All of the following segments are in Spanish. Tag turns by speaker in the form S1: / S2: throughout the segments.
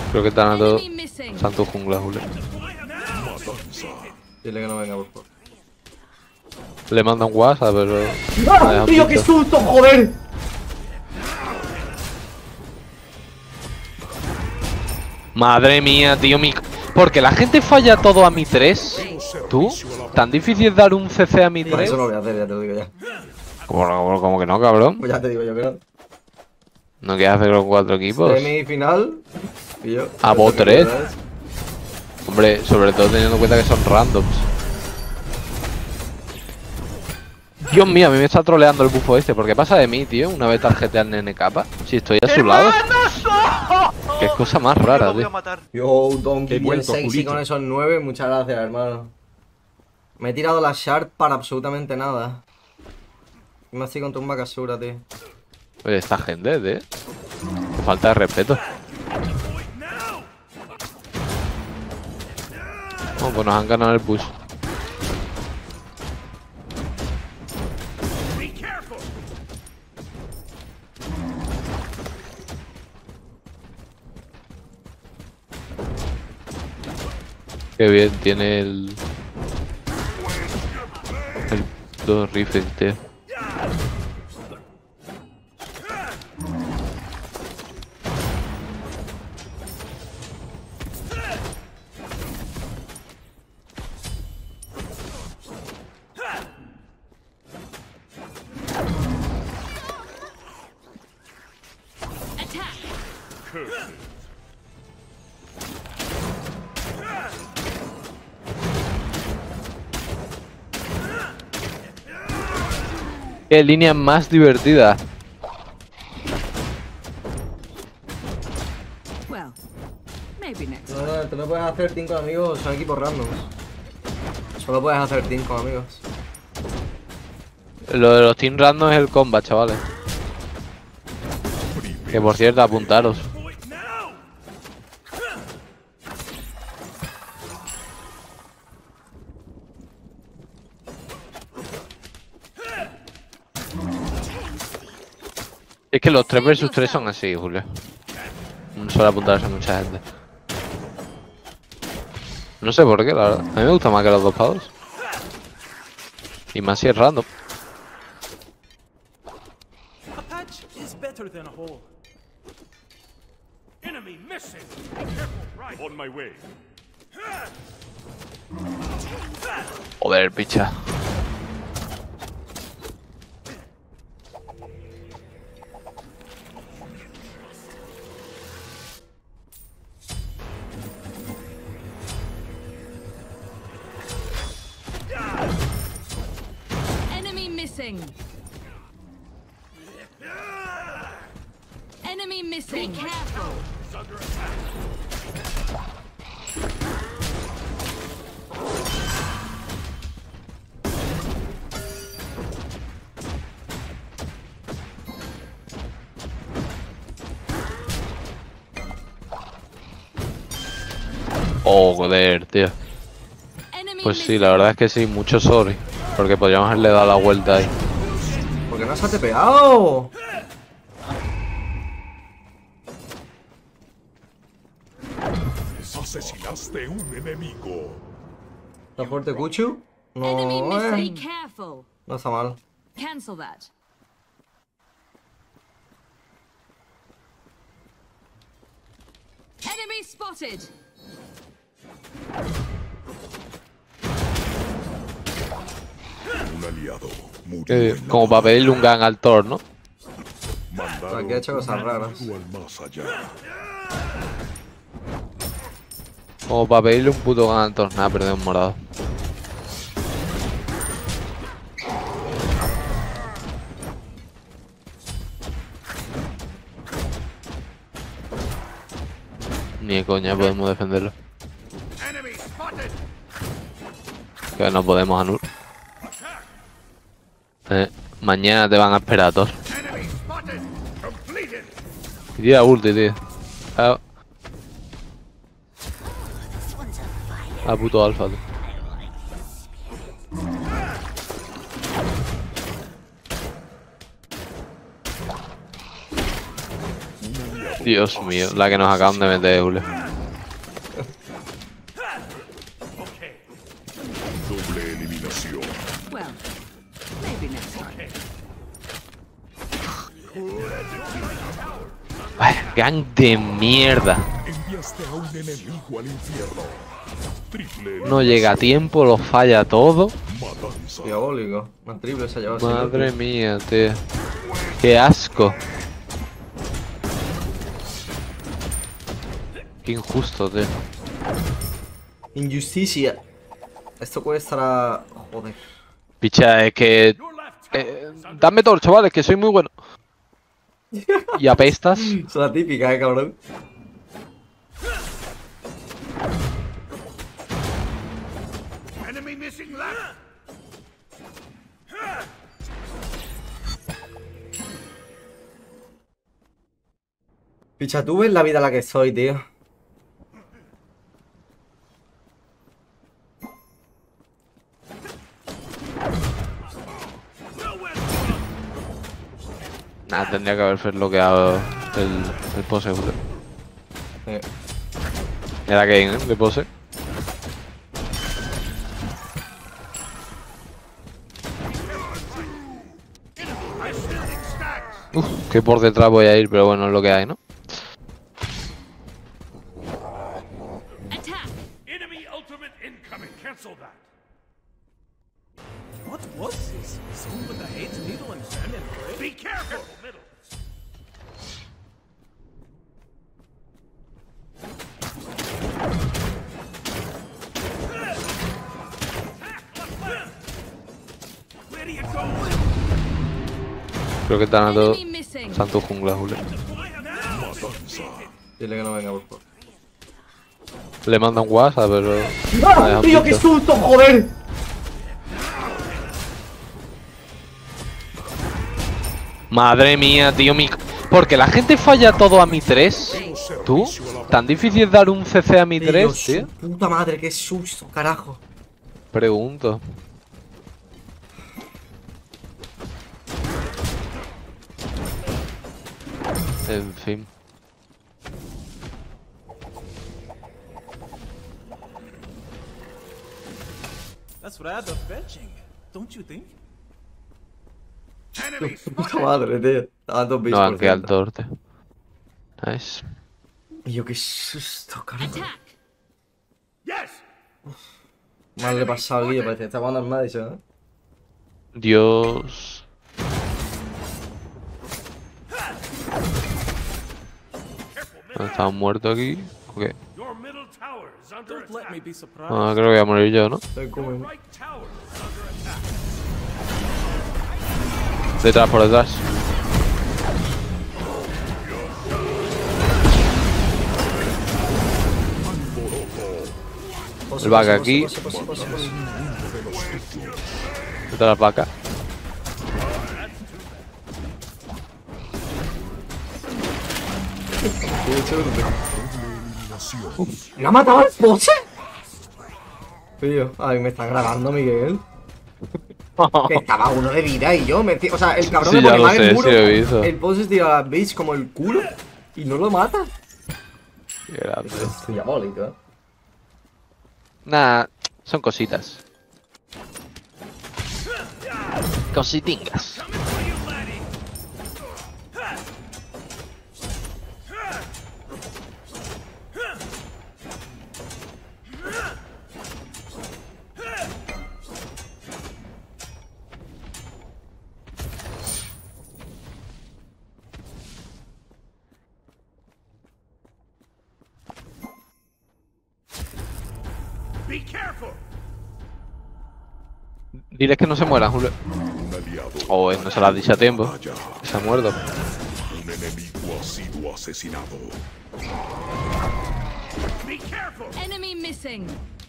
S1: Creo que están a todos santo jungla, Julio.
S2: Dile que no venga, por favor.
S1: Le manda un WhatsApp, pero...
S2: ¡Ah, tío, qué susto, joder!
S1: Madre mía, tío, Porque la gente falla todo a mi 3. ¿Tú? ¿Tan difícil es dar un CC a mi 3?
S2: Eso no lo voy a hacer, ya te lo digo ya.
S1: ¿Cómo que no, cabrón?
S2: Pues ya te digo yo que no.
S1: ¿No quieres hacer con 4 equipos?
S2: Semifinal. Y yo.
S1: A bot 3. Hombre, sobre todo teniendo en cuenta que son randoms. Dios mío, a mí me está troleando el bufo este. ¿Por qué pasa de mí, tío? Una vez tarjetea al nene capa. Si estoy a su lado. Qué cosa más rara, tío.
S2: Yo, Donkey, bien sexy con esos 9. Muchas gracias, hermano. Me he tirado la shard para absolutamente nada. Me estoy con tumba casura, tío.
S1: Oye, esta gente, tío. Qué falta de respeto. Bueno, pues nos han ganado el push. Qué bien tiene el 2 rifles, tío. Qué línea más divertida.
S2: No, tú no puedes hacer team con amigos, son equipos randoms. Solo puedes hacer team con amigos.
S1: Lo de los team random es el combat, chavales. Que por cierto, apuntaros. Es que los 3 vs 3 son así, Julio. No suele apuntarse a mucha gente. No sé por qué, la verdad. A mí me gusta más que los 2 para 2. Y más si es random. Joder, picha.
S3: Enemy missing. Be careful.
S1: Oh, joder, tío. Pues sí, la verdad es que sí, mucho sorry. Porque podríamos haberle dado la vuelta ahí.
S2: ¿Por qué no se ha tepeado?
S4: Asesinaste un enemigo.
S2: ¿Está fuerte Kuchu? No, no está mal.
S3: Cancel that. Enemy spotted.
S4: Un aliado murió.
S1: Como para pedirle un gang al Thor, ¿no?
S2: Aquí ha hecho cosas raras.
S1: Como para pedirle un puto gang al Thor. Nada, perdido un morado. Ni de coña podemos defenderlo. Que no podemos anular. Mañana te van a esperar a todos. Y tira ulti, tío. A puto alfa, tío. Dios mío, la que nos acaban de meter, Julio.
S4: misión.
S3: Well, maybe next time.
S1: Vaya, gang de mierda.
S4: Enviaste a un enemigo al infierno. Triple
S1: No llega a tiempo, lo falla todo.
S4: matanza.
S2: Diabólico. Más triple se ha llevado.
S1: Madre mía, tío. Qué asco. Qué injusto, tío.
S2: Injusticia. Esto puede estar a... Joder.
S1: Picha, es que... dame todo, chavales, que soy muy bueno. Y apestas.
S2: Es la típica, cabrón.
S4: Enemy missing left.
S2: Picha, tú ves la vida en la que soy, tío.
S1: Nah, tendría que haber bloqueado el pose, joder. Era game, de pose. Que por detrás voy a ir, pero bueno, es lo que hay, ¿no?
S3: Attack!
S4: Enemy ultimate incoming. Cancel that.
S5: What was this? Someone with a hate needle and pen and clay?
S4: Be careful. Middle.
S5: Where do you go?
S1: Creo que están a todos.
S3: Enemy missing.
S1: Santo jungla, Julio.
S2: Dile que no venga, por favor.
S1: Le manda un WhatsApp, pero...
S2: ¡Ah! ¡Tío, qué susto, joder!
S1: Madre mía, tío, porque la gente falla todo a mi 3. ¿Tú? ¿Tan difícil dar un CC a mi 3, tío?
S2: Puta madre, qué susto, carajo.
S1: Pregunto. En fin.
S5: That's rather fetching, don't you think?
S4: Enemy
S2: Puta madre, tío. Estaba dos bichos.
S1: No,
S2: por
S1: aunque al
S2: ciento.
S1: torte. Nice.
S2: Y yo, qué susto, carajo.
S3: Attack!
S4: Yes.
S2: Mal le he pasado a Guillo, parece que está jugando al Madison, ¿eh?
S1: Dios. ¿Estaba muerto aquí? Ok.
S4: Your middle tower is under
S5: Don't let
S4: attack.
S5: me be surprised.
S1: Ah, creo que voy a morir yo, ¿no?
S2: Estoy como...
S4: Right tower is under attack.
S1: Detrás, por detrás. El vaca aquí. Detrás vaca.
S2: ¿Me ha matado el pose? Tío, ay, me está grabando, Miguel. Que estaba uno de vida y yo me... O sea, el cabrón
S1: Sí,
S2: me
S1: ya
S2: pone
S1: lo
S2: mal
S1: sé,
S2: el muro.
S1: sí lo he visto.
S2: El pose tira a la bitch como el culo y no lo mata.
S1: Qué grande.
S2: Es diabólico, ¿eh?
S1: Nah, son cositas. Cositingas.
S4: Be careful.
S1: Diles que no se muera, Julio.
S4: Un aliado.
S1: Oh, no se lo has dicho a tiempo.
S4: Vaya.
S1: Se ha muerto.
S4: Un enemigo ha sido asesinado. Be careful.
S3: Enemy missing.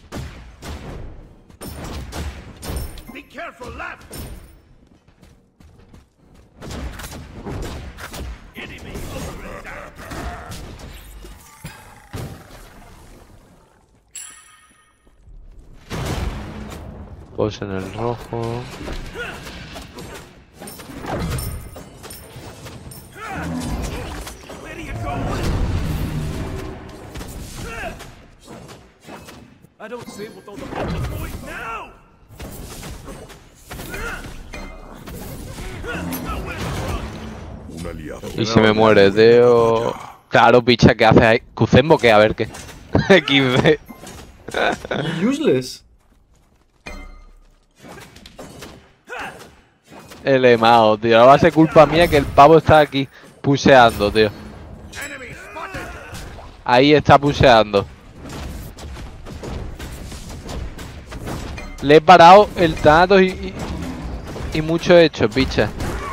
S4: Be careful left. Enemy ultimate attack.
S1: Pues en el rojo.
S5: Where do you go? I don't say with all the public voice now.
S4: Un aliado.
S1: Y se me muere, tío. Claro, picha, ¿qué haces ahí? Kuzenbo, ¿qué? A ver, ¿qué? XD.
S2: Useless.
S1: El emao, tío. Ahora va a ser culpa mía que el pavo está aquí puseando, tío. Ahí está puseando. Le he parado el Thanatos y mucho hecho, picha.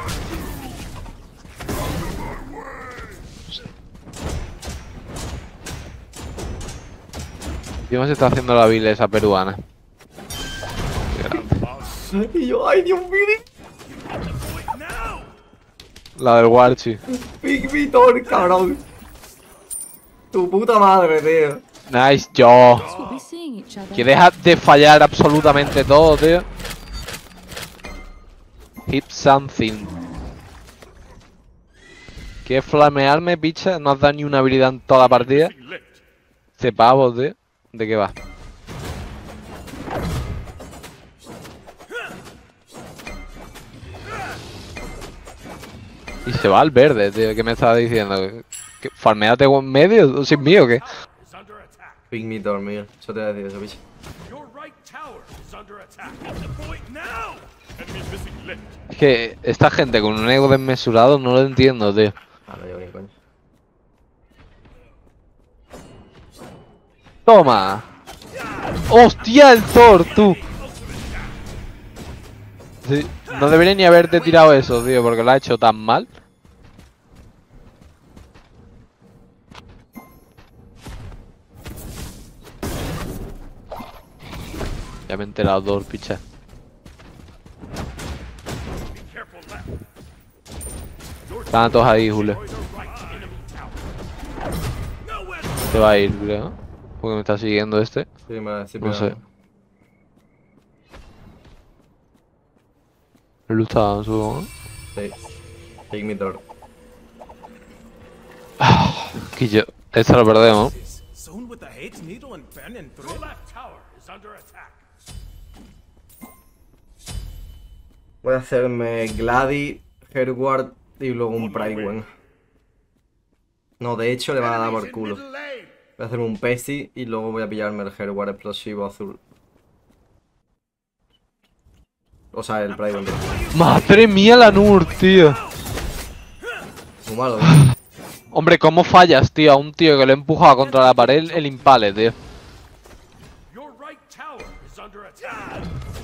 S1: ¿Cómo se está haciendo la build esa peruana?
S2: Y yo, ay, Dios mío.
S1: La del Warchi.
S2: Big Vitor, cabrón. Tu puta madre, tío.
S1: Nice, yo.
S3: We'll be seeing each other.
S1: Que deja de fallar absolutamente todo, tío. Hit something. ¿Quieres flamearme, picha? No has dado ni una habilidad en toda la partida. Este pavo, tío. ¿De qué va? Y se va al verde, tío. ¿Qué me estaba diciendo? ¿Que farmeate en medio? ¿O sin mío o qué?
S2: Big Vitor, Miguel. Eso te voy a decir eso, bicho.
S1: Es que esta gente con un ego desmesurado no lo entiendo, tío.
S2: Ah, no llevo ni coño.
S1: ¡Toma! ¡Hostia, el Thor, tú! Sí, no debería ni haberte tirado eso, tío, porque lo ha hecho tan mal. Ya me he enterado, Thor, picha. Están todos ahí, Julio. Se va a ir, creo. Porque me está siguiendo este.
S2: Sí, me va a decir,
S1: No
S2: pero-
S1: sé. El está, supongo.
S2: Sí. Big Vitor.
S1: Que yo. Esta lo perdemos.
S5: Zone with the Hades needle and burning through. Your left tower is under attack.
S2: Voy a hacerme Gladi, Herward y luego un Prydwen. No, de hecho le van a dar por culo. Voy a hacerme un Pesi y luego voy a pillarme el Herward explosivo azul. O sea, el Prydwen.
S1: Madre mía, la Nur, tío.
S2: Muy malo, ¿eh?
S1: Hombre, ¿cómo fallas, tío? A un tío que lo he empujado contra la pared, el impale, tío.
S5: Your right tower is under attack.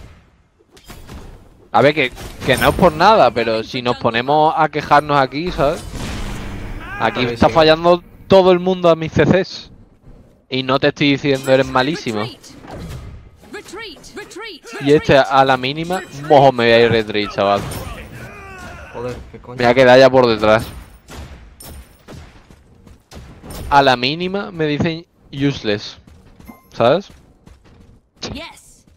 S1: A ver, que no es por nada, pero si nos ponemos a quejarnos aquí, ¿sabes? Aquí
S2: Vale,
S1: está
S2: sí.
S1: fallando todo el mundo a mis CCs. Y no te estoy diciendo eres malísimo.
S3: Retreat. Retreat.
S1: Y este a la mínima, mojo, me voy a ir retreat, chaval.
S2: Joder, qué coño.
S1: Me voy a quedar ya por detrás. A la mínima me dicen useless. ¿Sabes?
S3: Yes.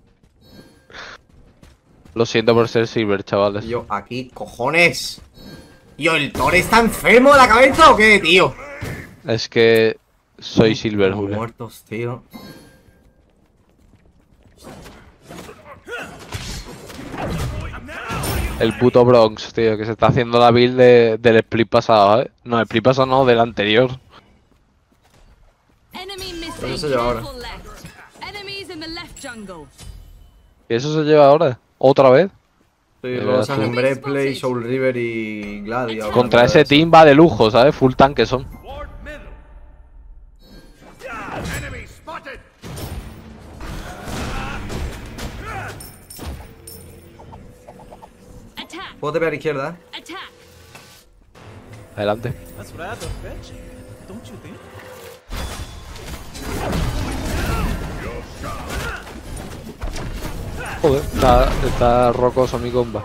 S1: Lo siento por ser silver, chavales.
S2: Y yo, aquí, cojones. Yo, ¿el Thor está enfermo de la cabeza o qué, tío?
S1: Es que soy silver, Julio.
S2: Muertos, tío.
S1: El puto Bronx, tío, que se está haciendo la build del split pasado, ¿eh? No, el split pasado no, del anterior.
S3: Enemy missing.
S2: Eso se lleva ahora.
S3: Careful left. Enemies in the left jungle.
S1: ¿Y eso se lleva ahora? ¿Otra vez?
S2: Sí,
S1: Verás
S2: luego
S1: tú.
S2: salen Breastplate, Soul River y Gladi. o
S1: Contra
S2: algo
S1: ese
S2: de
S1: team va de lujo, ¿sabes? Full tanque son.
S5: Ward middle. Enemy spotted.
S3: Attack.
S2: eso. Puedo tepear izquierda,
S3: Attack.
S1: Adelante.
S5: That's rather fetching, don't you think?
S1: Joder, está rocoso mi comba.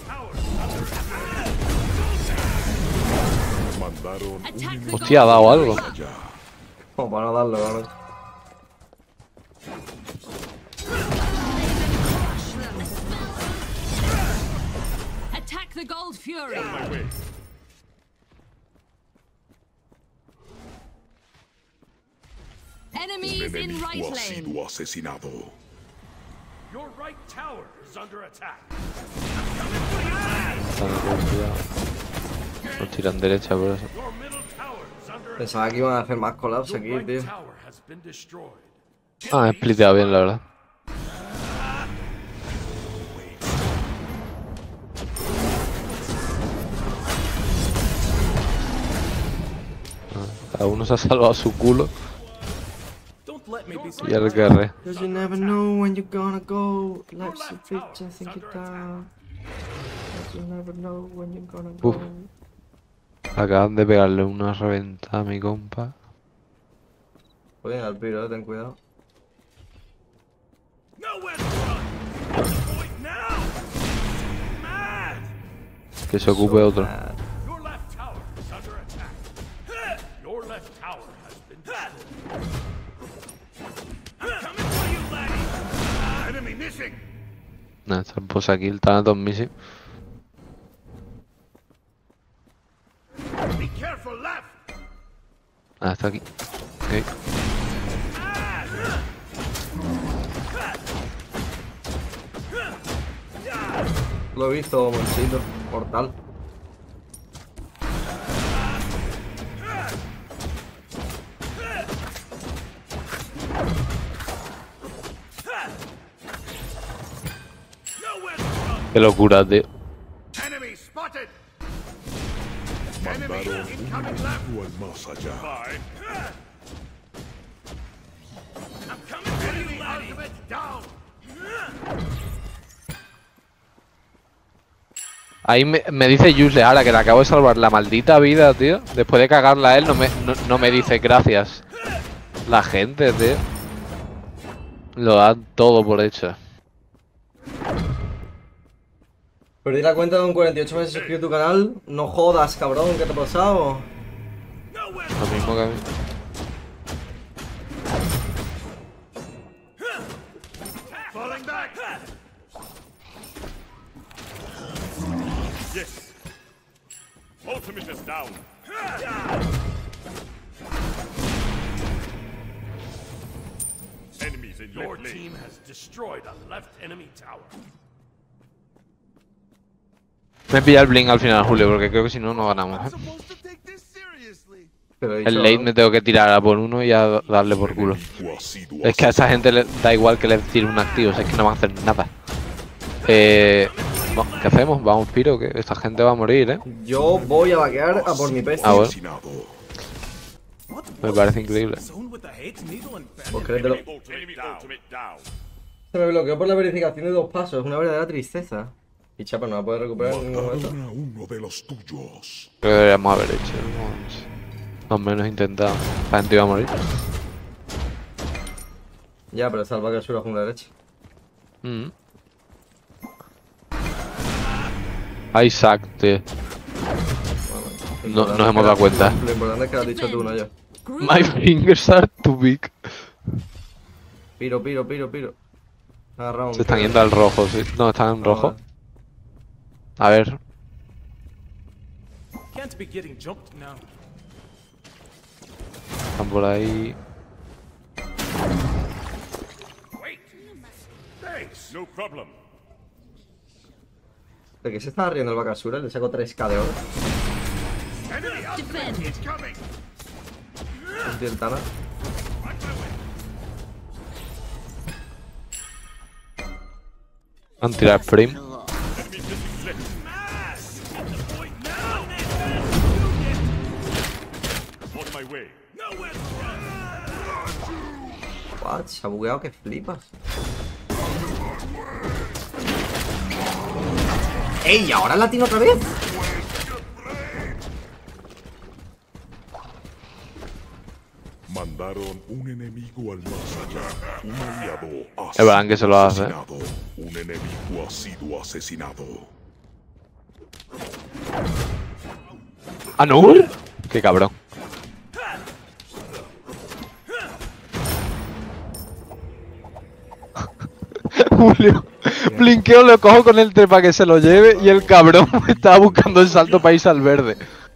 S4: Mandaron
S3: Attack the
S1: Hostia, ha
S3: gold
S1: dado algo.
S3: fury.
S4: allá.
S2: Como para no darlo, ¿no?
S3: Attack the gold fury.
S4: Un
S3: Enemies in
S4: enemigo
S3: right
S4: ha
S3: lane.
S4: sido asesinado.
S5: Your right tower is under attack.
S1: Nos tiran derecha por eso.
S5: Your middle tower is under attack.
S2: Pensaba que iban a hacer más collabs
S5: Your
S2: aquí,
S5: right
S2: tío.
S5: tower has been destroyed.
S1: Ah, he spliteado bien, la verdad. Cada uno se ha salvado su culo
S5: Don't let me be
S1: y el guerre.
S2: Cause you never know when you're gonna go. Life's a bitch, I think it down. Cause you never know when you're gonna go.
S1: Uf. Acaban de pegarle una reventada a mi compa.
S2: Pueden al piro, ten cuidado.
S5: nowhere to run. Point now. Mad.
S1: Que se ocupe otro.
S2: Ah,
S5: Your left tower is under attack. Your left tower has been destroyed. I'm coming for you, laddie. Enemy missing.
S1: Nada, está el boss aquí, el Thanatos Missing.
S5: Be careful, left.
S1: Ah, está aquí. Ok.
S2: lo he visto, Monchito. Portal.
S5: Nowhere to run.
S1: Qué locura, tío.
S5: Enemy spotted.
S4: Mandaron
S5: incoming
S4: un
S5: left.
S4: enemigo al más allá.
S5: I'm coming for you, laddie. Ultimate down.
S1: Ahí me dice Yusle, ahora que le acabo de salvar la maldita vida, tío. Después de cagarla a él, no me dice gracias. La gente, tío. Lo dan todo por hecho.
S2: Perdí la cuenta de un 48 meses suscrito a tu canal. No jodas, cabrón, ¿qué te ha pasado?
S5: Nowhere.
S1: Lo mismo que a mí.
S5: Falling back.
S6: Yes. Ultimate is down. Enemies in
S5: Your
S6: left lane.
S5: team has destroyed a left enemy tower.
S1: Me pilla el blink al final, Julio, porque creo que si no, no ganamos. ¿Eh?
S2: Te lo he
S1: El
S2: dicho,
S1: late
S2: ¿no?
S1: me tengo que tirar a por uno y a darle por culo.
S4: Enemigo ha sido
S1: Es que a esa gente le da igual que les tire un activo, o sea, es que no van a hacer nada. ¿Qué hacemos? ¿Vamos, Piro? Que esta gente va a morir, ¿eh?
S2: Yo voy a vaquear a por mi peste.
S1: Ah, bueno.
S4: asesinado.
S1: Me parece increíble.
S5: Zone with the hate needle and
S2: Pues
S5: bend.
S2: créetelo.
S6: Enemy ultimate down.
S2: Se me bloqueó por la verificación de 2 pasos, es una verdadera tristeza. Y chapa, no va a poder recuperar en ningún momento.
S4: Mataron a uno de los tuyos.
S1: Creo que deberíamos haber hecho, ¿no? Al menos intentado. La gente iba a morir.
S2: Ya, pero salva que sube a la derecha.
S1: Mm. Isaac, tío. No nos hemos dado cuenta.
S2: Lo importante es que lo has dicho tú, no yo.
S1: My fingers are too big.
S2: Piro. Agarrado un
S1: Se están yendo al rojo, sí. No, están en rojo. A ver.
S5: Can't be getting jumped now.
S1: Están por ahí.
S5: Wait. Thanks.
S6: No problem.
S2: ¿De qué se estaba riendo el Bakasura? Le saco 3k de oro.
S5: Enemy ultimate
S3: Defend.
S5: is coming.
S2: Hostia, el Tana.
S1: Han tirado Prim.
S6: Enemy missing left.
S5: Mass. Get the point now.
S6: On my way.
S5: Nowhere to run.
S2: What? Se ha bugueado que flipas. ¡Ey! ¿Ahora latino otra vez?
S4: Mandaron un enemigo al más allá. Un aliado ha
S1: Es verdad que se lo hace.
S4: asesinado. Un enemigo ha sido asesinado.
S1: ¿Anur? Qué cabrón. Julio, Blinkeo lo cojo con el tre para que se lo lleve y el cabrón estaba buscando el salto para irse al verde.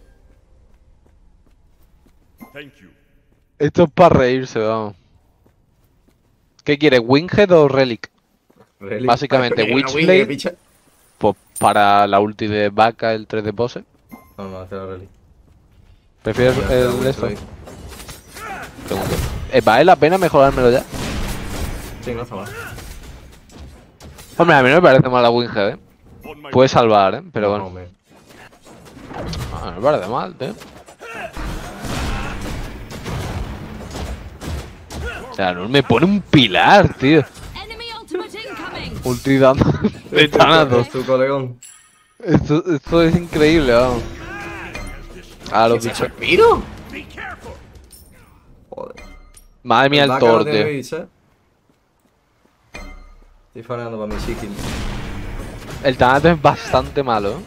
S6: Thank you.
S1: Esto es para reírse, vamos. ¿Qué quieres, Winghead o Relic? Básicamente,
S2: Una
S1: Witchblade.
S2: Winged, picha.
S1: Pues para la ulti de Vaca, el 3 de pose.
S2: No, no, hace la rally.
S1: ¿Prefieres
S2: Ya,
S1: el
S2: ya,
S1: esto?
S2: ya.
S1: Segundo. ¿Vale la pena mejorármelo ya?
S2: Sí, no está mal.
S1: Hombre, a mí no me parece mal la Winghead, ¿eh?
S6: On my
S1: Puede salvar, ¿eh? Pero
S2: No,
S1: bueno.
S2: hombre.
S1: No me parece mal, tío. O sea, no me pone un pilar, tío.
S3: Enemy ultimate incoming.
S1: Ulti dando de tanazo.
S2: Es tu colegón.
S1: Esto es increíble, vamos. Ah, lo bichos.
S2: ¡Miro!
S5: Be careful.
S2: Joder.
S1: Madre mía, el
S2: Vaca no
S1: Thor,
S2: tiene
S1: tío.
S2: bits, Estoy faneando para mi chicken.
S1: El tanato es bastante malo, ¿eh?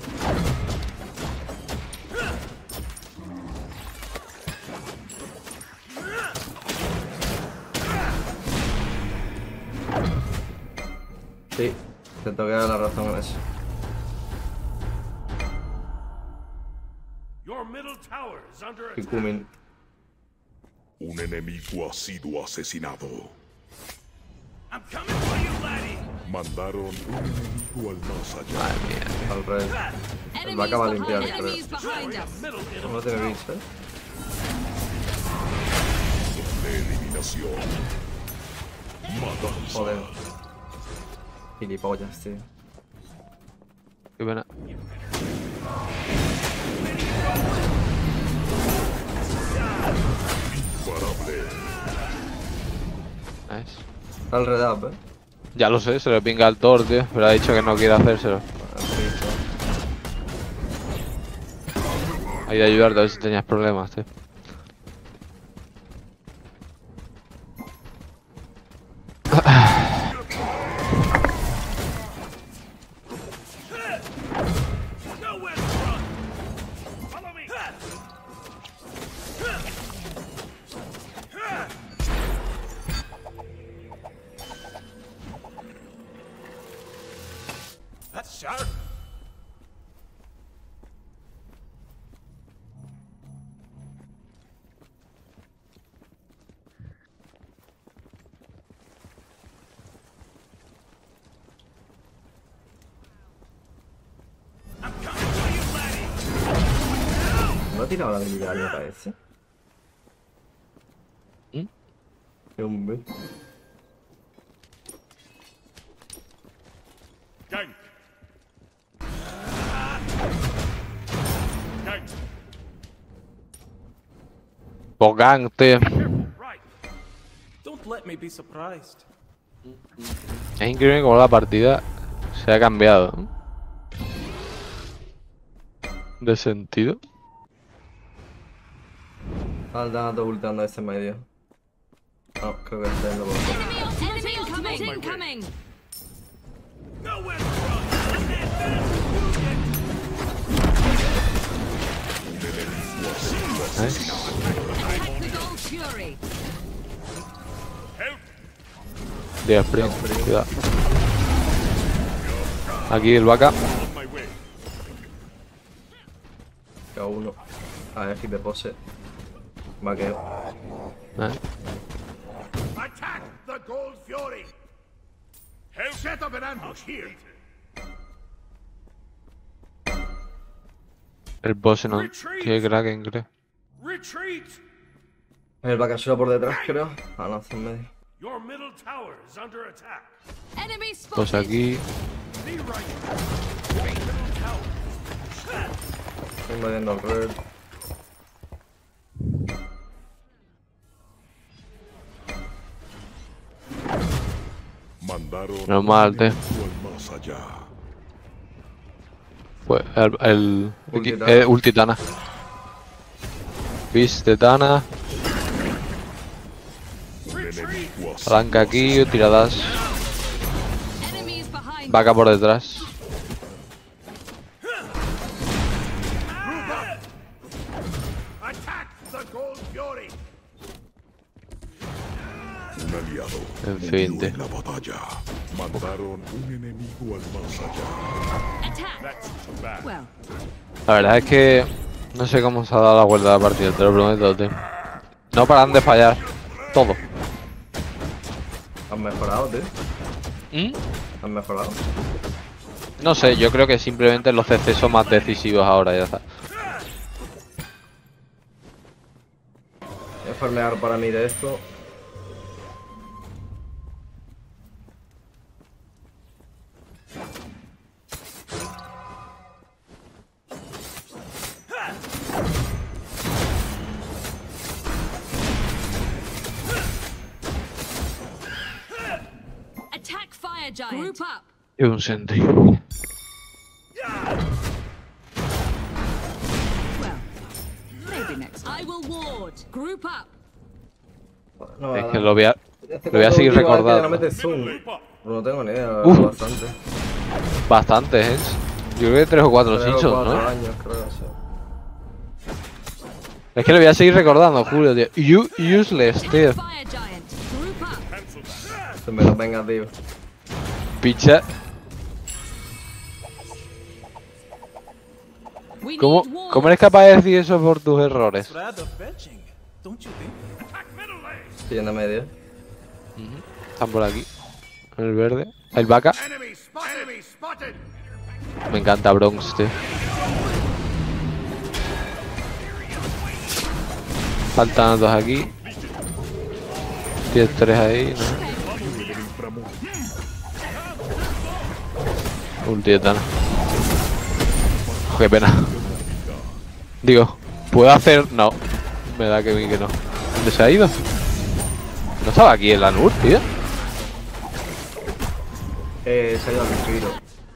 S2: Sí, te toca la razón en eso.
S5: Your middle tower is under attack.
S2: Kikumin.
S4: Un enemigo ha sido asesinado.
S5: I'm coming for you, laddie.
S4: Mandaron un enemigo al más allá.
S1: Madre mía.
S2: Al revés.
S3: Enemies
S2: vaca va a
S3: behind,
S2: limpiar,
S3: enemies behind us.
S5: Middle enemy.
S2: No tiene bits,
S4: De eliminación. Matanza.
S2: Joder. Gilipollas, tío.
S1: Qué pena.
S4: Imparable.
S1: Nice.
S2: Está el red up,
S1: Ya lo sé, se le pinga al Thor, tío. Pero ha dicho que no quiere hacérselo. Hay de ayudarte a ver si tenías problemas, tío.
S5: Nowhere to run. Follow me. That's sharp. I'm coming for you, laddie.
S2: ¿No ha tirado la habilidad, me parece?
S1: ¿Mm?
S2: Qué hombre.
S6: Gank. Gank.
S1: Bogang, tío.
S5: Careful, right.
S7: Don't let me be surprised.
S1: Es increíble cómo la partida se ha cambiado, ¿eh? De sentido.
S2: Falta ultando a ese medio. No, creo que está yendo por otro.
S3: Enemy ultimate incoming.
S5: Nowhere to run.
S1: Nice.
S3: Attack the gold fury.
S6: Help.
S1: Día Spring, cuidado. Aquí el vaca.
S6: On my way.
S2: Queda uno. A ver, hit de pose. Vaqueo.
S1: Nice.
S5: Attack the gold fury.
S6: Help.
S5: Set up an ambush here.
S1: El boss no. Que Kraken, creo.
S5: Retreat.
S2: El vaca por detrás, creo. Ah, no, está en medio.
S5: Your middle tower is under attack.
S3: Enemy
S1: Pues
S3: spotted.
S1: aquí.
S5: Be right. Your middle tower.
S2: Estoy invadiendo el red.
S4: Mandaron
S1: Normal,
S4: un
S1: tío.
S4: enemigo al más allá.
S1: Pues el
S2: Ultitana.
S1: Ultitana. Beast de Tana.
S4: Un enemigo ha sido
S1: Palanca aquí, tiradas.
S3: Enemies behind.
S1: Vaca por detrás.
S5: Attack the gold fury.
S4: un aliado.
S1: En fin,
S4: murió
S1: tío.
S4: en la batalla. Mandaron un enemigo al más allá.
S3: Attack.
S6: That's too bad.
S3: Well,
S1: La verdad es que no sé cómo se ha dado la vuelta a la partida, te lo prometo, tío. No paran de fallar. Todo.
S2: ¿Han mejorado, tío?
S1: ¿Mm?
S2: ¿Han mejorado?
S1: No sé, yo creo que simplemente los CC son más decisivos ahora, ya está.
S2: a farmear para mí de esto.
S3: Attack fire giant. Group up.
S1: Y un sentry.
S3: Well, maybe next time. I will ward. Group up.
S2: No,
S1: Es que lo voy a seguir
S2: No
S1: recordando.
S2: mete zoom. No tengo ni idea, bastante.
S1: Bastantes, ¿eh? Yo creo que 3 o 4
S2: 3 o
S1: Simpsons,
S2: 4
S1: ¿no?
S2: años, creo, sí.
S1: Es que lo voy a seguir recordando, Julio, tío. Useless, tío.
S3: Attack fire giant. Group up.
S2: Se me lo venga, tío.
S1: Picha.
S3: We
S1: ¿Cómo
S3: need ward.
S1: eres capaz de decir eso por tus errores?
S7: It's rather fetching, don't you think?
S2: Estoy en la media.
S1: Están por aquí. El verde. El vaca.
S5: Enemy spotted!
S1: Me encanta Bronx, tío. Faltan 2 aquí. Tienes 3 ahí, ¿no? Ulti de Tana. Qué pena. Digo, ¿puedo hacer? No. Me da que no. ¿Dónde se ha ido? No estaba aquí el Anur, tío.
S2: Se ha ido al respiro.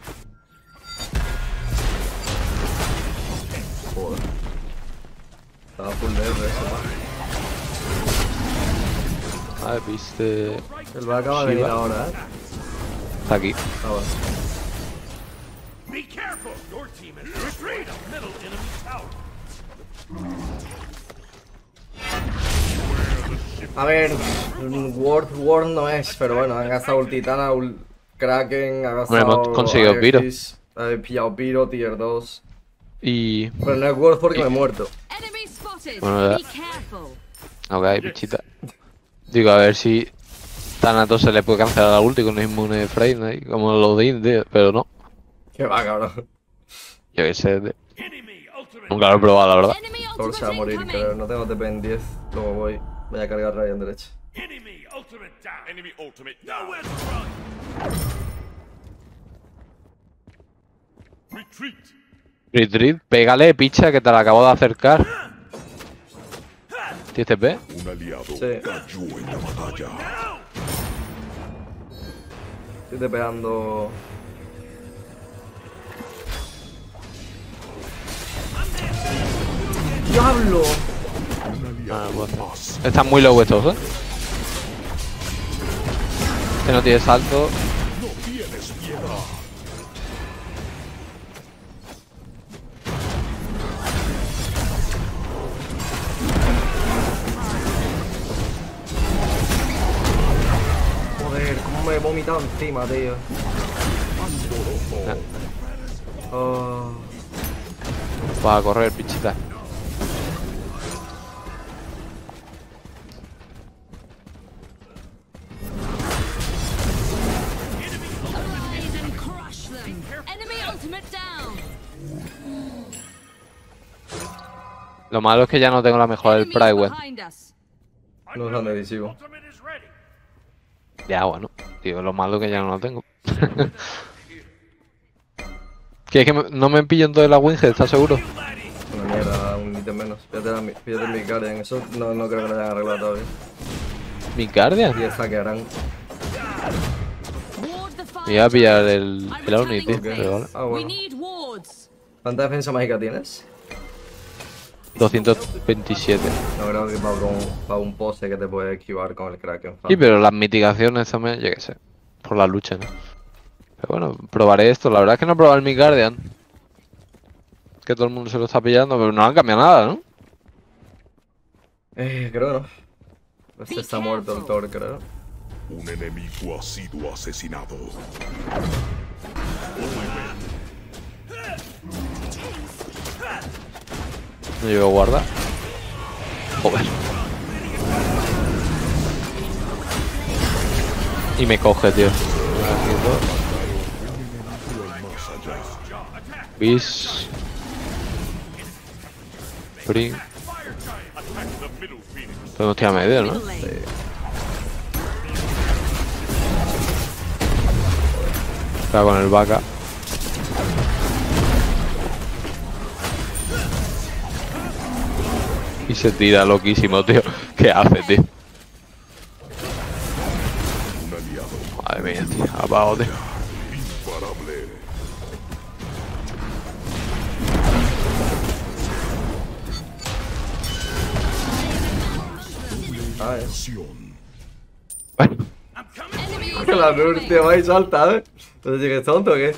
S2: Joder. Estaba full de eso.
S1: A ver, viste.
S2: El va a acabar de venir
S1: Shiva.
S2: ahora,
S1: Está aquí.
S2: Ah, vale.
S5: Be careful! Your team has destroyed a middle enemy tower.
S2: A ver, Word no es, pero bueno, han gastado Ultitana, Kraken, ha gastado.
S1: Hombre, hemos conseguido Piro.
S2: He pillado Piro, tier 2.
S1: Y.
S2: Pero no es Word porque me he muerto.
S3: Enemy spotted.
S1: Bueno,
S3: Be careful.
S1: Ok, bichita. Digo, a ver si Thanatos se le puede cancelar la ulti con un inmune frame ahí, como lo de tío, pero no.
S2: Que va, cabrón.
S1: Yo qué sé, tío.
S5: Enemy ultimate.
S1: Nunca lo he probado, la verdad.
S3: Enemy
S2: Thor se va a
S3: ultimate
S2: morir, creo.
S3: incoming.
S2: No tengo TP en 10. Luego voy a cargar Ryan derecha.
S5: Enemy ultimate down.
S6: Enemy ultimate down.
S5: Nowhere to run.
S6: Retreat.
S1: Retreat, pégale, picha, que te la acabo de acercar. ¿Tienes TP?
S4: Un aliado
S2: Sí.
S4: cayó en la batalla.
S2: Estoy tepeando. ¡Diablo!
S4: Un aliado
S1: pues.
S4: más.
S1: Están muy low estos, ¿eh? Que no tiene salto.
S4: No tienes piedad.
S2: Joder, cómo me he vomitado encima, tío. Oh.
S1: Va a correr, pichita.
S3: Arise and crush them. Enemy ultimate down.
S1: Lo malo es que ya no tengo la mejor del
S3: Enemies
S1: Prywell.
S3: behind us.
S2: No es tan decisivo.
S5: Ultimate is ready.
S1: Ya, bueno. Tío, lo malo es que ya no lo tengo. Que es que no me pillo en todo la Winghead, ¿estás seguro?
S2: Una mierda, un ítem menos. Fíjate mi Guardian. Eso no creo que lo hayan arreglado todavía.
S1: ¿Mi Guardian?
S2: Y esta que harán.
S3: Ward the fire
S1: Me iba a pillar el
S3: giant.
S1: Oni, tío. Pero vale.
S2: Ah,
S3: We
S2: bueno.
S3: need wards.
S2: ¿Cuánta defensa mágica tienes?
S1: 227.
S2: No creo que para un pose que te puede esquivar con el Kraken.
S1: Sí, pero las mitigaciones también, yo qué sé. Por la lucha, ¿no? Pero bueno, probaré esto. La verdad es que no he probado el Mi Guardian. Que todo el mundo se lo está pillando, pero no han cambiado nada, ¿no?
S2: Creo que no. Este está muerto el Thor, creo.
S4: Un enemigo ha sido asesinado.
S1: No llevo guarda. Joder. Y me coge, tío. Bis. Bring.
S6: middle Phoenix.
S1: Podemos tirar medio, ¿no?
S3: Middle lane.
S1: Está con el vaca. Y se tira loquísimo, tío. ¿Qué hace, tío?
S4: Un aliado
S1: Madre mía, tío. Abajo, tío.
S4: imparable.
S2: A ver.
S4: Acción.
S1: Bueno,
S3: Enemy
S2: Que la
S3: ultimate
S2: Nur, tío, va y salta, ¿eh? Entonces, ¿que es tonto o qué?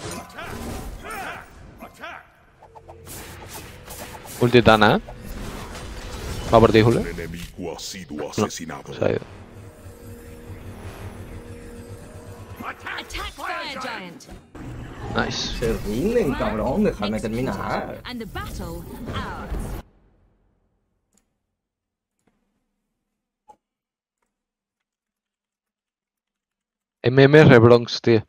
S1: ultitana, ¿eh? Va por ti, Julio.
S4: Un enemigo ha sido asesinado.
S1: Se ha ido.
S3: Attack Fire Giant.
S1: Nice.
S2: Se rinden, cabrón, déjame terminar.
S3: And the battle ours.
S1: MMR Bronx, tío.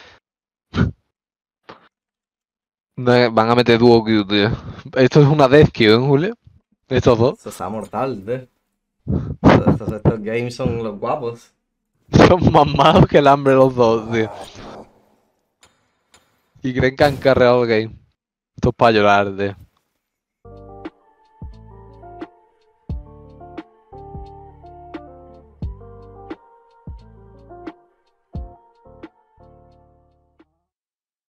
S1: Van a meter duo Q, tío. Esto es una Death Q, ¿eh, Julio? Estos dos.
S2: Eso está mortal, tío. Estos games son los guapos.
S1: Son más malos que el hambre los dos, tío. Y creen que han carreado el game. Esto es para llorar, tío.